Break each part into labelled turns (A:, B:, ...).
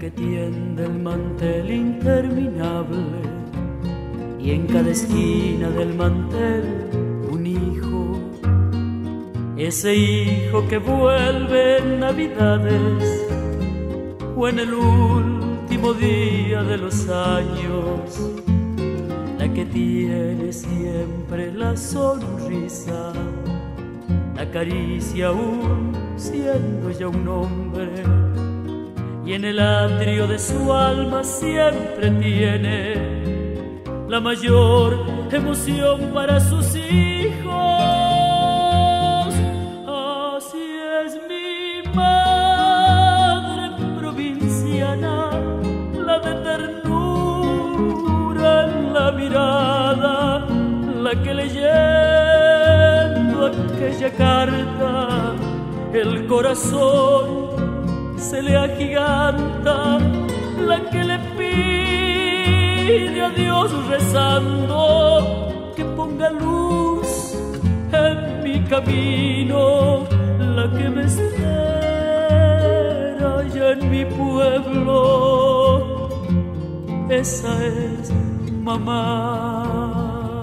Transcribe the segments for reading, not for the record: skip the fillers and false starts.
A: que tiende el mantel interminable y en cada esquina del mantel un hijo. Ese hijo que vuelve en Navidades o en el último día de los años, la que tiene siempre la sonrisa, la caricia aún siendo ya un hombre, y en el atrio de su alma siempre tiene la mayor emoción para sus hijos. Así es mi madre provinciana, la de ternura en la mirada, la que leyendo aquella carta el corazón se le agiganta, la que le pide a Dios rezando que ponga luz en mi camino, la que me espera allá en mi pueblo. Esa es mamá.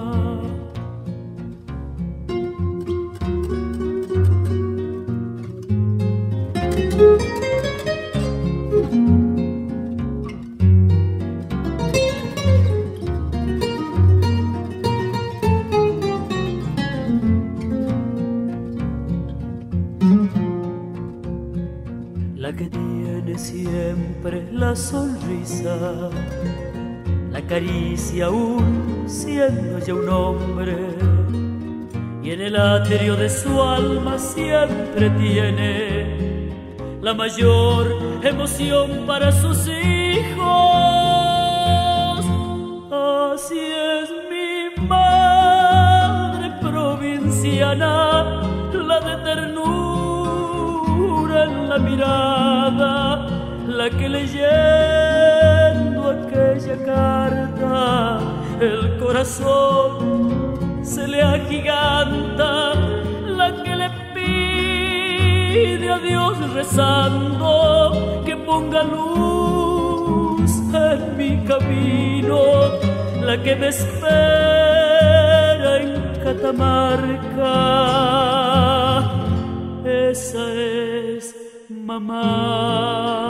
A: La que tiene siempre la sonrisa, la caricia aún siendo ya un hombre, y en el atrio de su alma siempre tiene la mayor emoción para sus hijos. Así es mi madre provinciana, la de ternura en la mirada, la que leyendo aquella carta el corazón se le agiganta, la que le pide a Dios rezando que ponga luz en mi camino, la que me espera en Catamarca. Esa es mamá.